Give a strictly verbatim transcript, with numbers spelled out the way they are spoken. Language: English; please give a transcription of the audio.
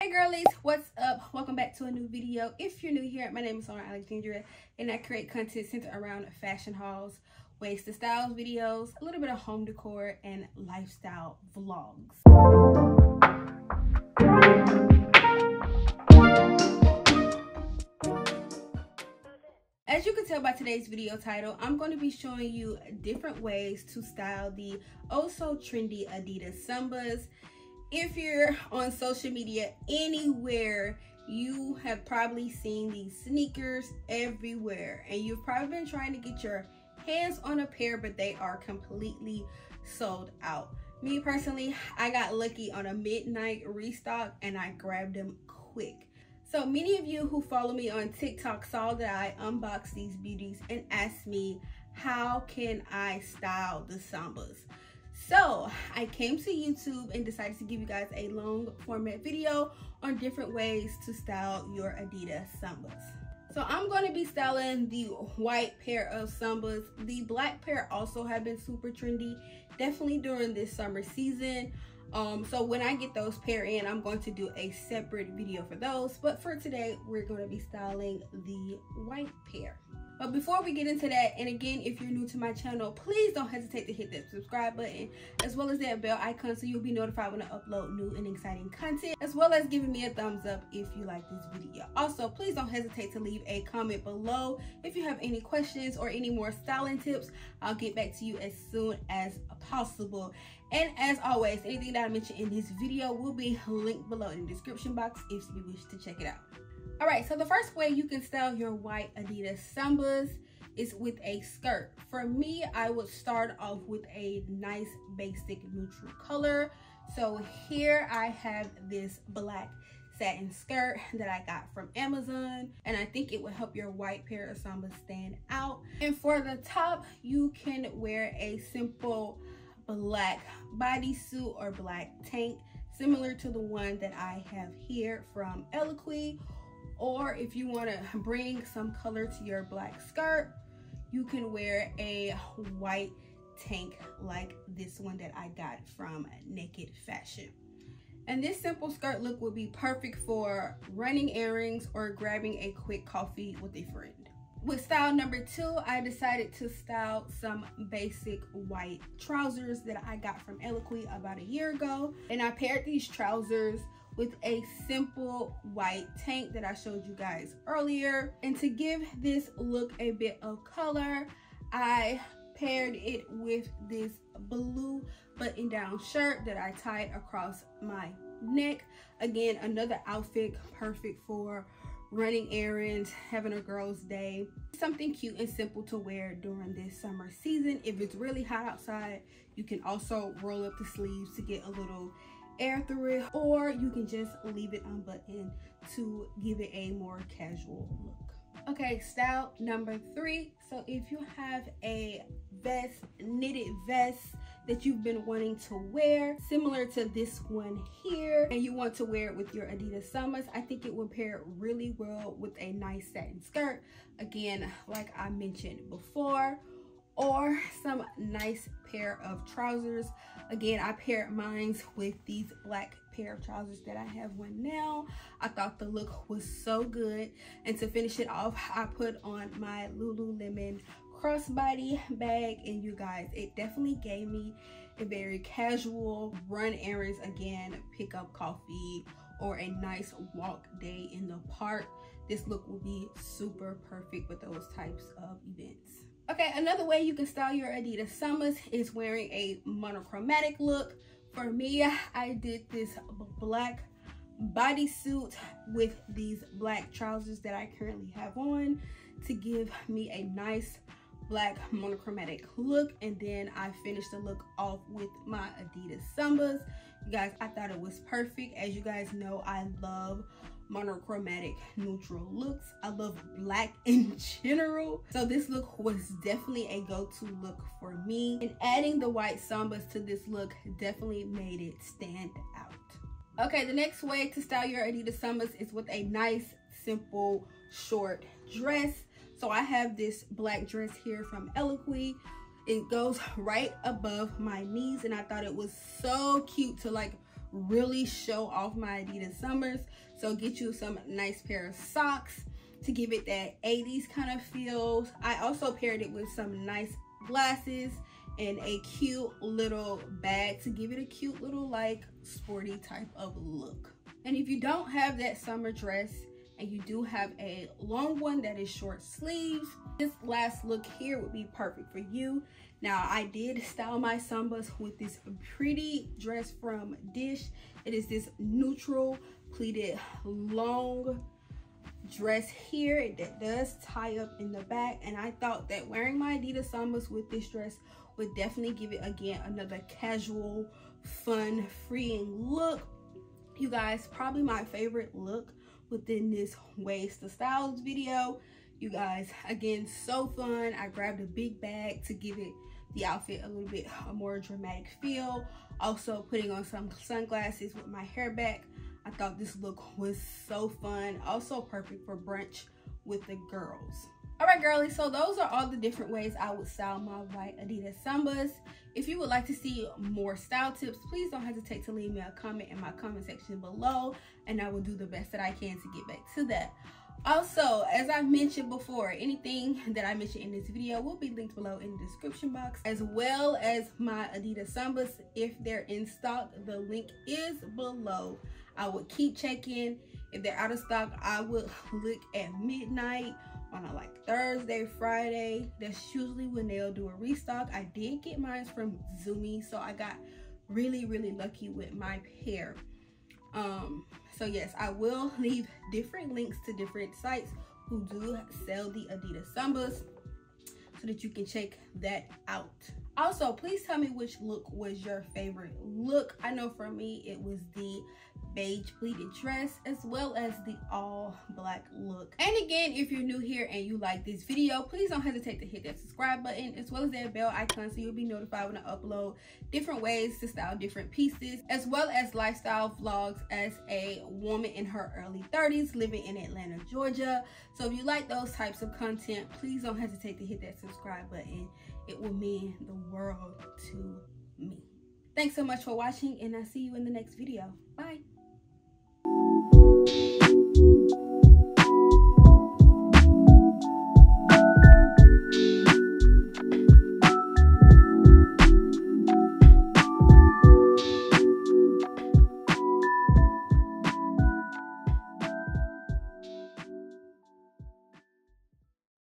Hey girlies, what's up? Welcome back to a new video. If you're new here, my name is Lauren Alexandria and I create content centered around fashion hauls, ways to styles videos, a little bit of home decor, and lifestyle vlogs. As you can tell by today's video title, I'm going to be showing you different ways to style the oh so trendy Adidas Sambas. If you're on social media anywhere, you have probably seen these sneakers everywhere, and you've probably been trying to get your hands on a pair, but they are completely sold out. Me personally, I got lucky on a midnight restock and I grabbed them quick. So many of you who follow me on TikTok saw that I unboxed these beauties and asked me, how can I style the Sambas? So I came to YouTube and decided to give you guys a long format video on different ways to style your Adidas Sambas. So I'm going to be styling the white pair of Sambas. The black pair also have been super trendy, definitely during this summer season. Um, so when I get those pair in, I'm going to do a separate video for those. But for today, we're going to be styling the white pair. But before we get into that, and again, if you're new to my channel, please don't hesitate to hit that subscribe button, as well as that bell icon, so you'll be notified when I upload new and exciting content, as well as giving me a thumbs up if you like this video. Also, please don't hesitate to leave a comment below if you have any questions or any more styling tips. I'll get back to you as soon as possible. And as always, anything that I mentioned in this video will be linked below in the description box if you wish to check it out. All right, so the first way you can style your white Adidas Sambas is with a skirt. For me, I would start off with a nice basic neutral color. So here I have this black satin skirt that I got from Amazon, and I think it would help your white pair of Sambas stand out. And for the top, you can wear a simple black bodysuit or black tank, similar to the one that I have here from Eloquii. Or if you want to bring some color to your black skirt, you can wear a white tank like this one that I got from Naked Fashion. And this simple skirt look would be perfect for running errands or grabbing a quick coffee with a friend. With style number two, I decided to style some basic white trousers that I got from Eloquii about a year ago. And I paired these trousers with a simple white tank that I showed you guys earlier. And to give this look a bit of color, I paired it with this blue button down shirt that I tied across my neck. Again, another outfit perfect for running errands, having a girl's day. Something cute and simple to wear during this summer season. If it's really hot outside, you can also roll up the sleeves to get a little air through it, or you can just leave it unbuttoned to give it a more casual look. Okay, style number three. So if you have a vest, knitted vest that you've been wanting to wear, similar to this one here, and you want to wear it with your Adidas Sambas, I think it would pair really well with a nice satin skirt, again, like I mentioned before, or some nice pair of trousers. Again, I paired mine with these black pair of trousers that I have one now. I thought the look was so good. And to finish it off, I put on my Lululemon crossbody bag, and you guys, it definitely gave me a very casual run errands, again, pick up coffee, or a nice walk day in the park. This look will be super perfect with those types of events. Okay, another way you can style your Adidas Sambas is wearing a monochromatic look. For me, I did this black bodysuit with these black trousers that I currently have on to give me a nice black monochromatic look, and then I finished the look off with my Adidas Sambas. You guys, I thought it was perfect. As you guys know, I love monochromatic neutral looks. I love black in general, so this look was definitely a go-to look for me, and adding the white Sambas to this look definitely made it stand out. Okay, the next way to style your Adidas Sambas is with a nice simple short dress. So I have this black dress here from Eloquii. It goes right above my knees, and I thought it was so cute to like really show off my Adidas Summers. So get you some nice pair of socks to give it that eighties kind of feel. I also paired it with some nice glasses and a cute little bag to give it a cute little like sporty type of look. And if you don't have that summer dress and you do have a long one that is short sleeves, this last look here would be perfect for you. Now, I did style my Sambas with this pretty dress from Dish. It is this neutral pleated long dress here that does tie up in the back, and I thought that wearing my Adidas Sambas with this dress would definitely give it again another casual, fun, freeing look. You guys, probably my favorite look within this Ways to Styles video. You guys, again, so fun. I grabbed a big bag to give it the outfit a little bit a more dramatic feel. Also putting on some sunglasses with my hair back. I thought this look was so fun. Also perfect for brunch with the girls. All right, girlies, so those are all the different ways I would style my white Adidas Sambas. If you would like to see more style tips, please don't hesitate to leave me a comment in my comment section below, and I will do the best that I can to get back to that. Also, as I mentioned before, anything that I mentioned in this video will be linked below in the description box, as well as my Adidas Sambas. If they're in stock, the link is below. I would keep checking. If they're out of stock, I would look at midnight on a like Thursday, Friday. That's usually when they'll do a restock. I did get mine from Zoomy, so I got really, really lucky with my pair. Um, so yes, I will leave different links to different sites who do sell the Adidas Sambas so that you can check that out. Also, please tell me which look was your favorite look. I know for me, it was the beige pleated dress as well as the all black look. And again, if you're new here and you like this video, please don't hesitate to hit that subscribe button as well as that bell icon so you'll be notified when I upload different ways to style different pieces, as well as lifestyle vlogs as a woman in her early thirties living in Atlanta, Georgia. So if you like those types of content, please don't hesitate to hit that subscribe button. It will mean the world to me. Thanks so much for watching, and I'll see you in the next video. Bye.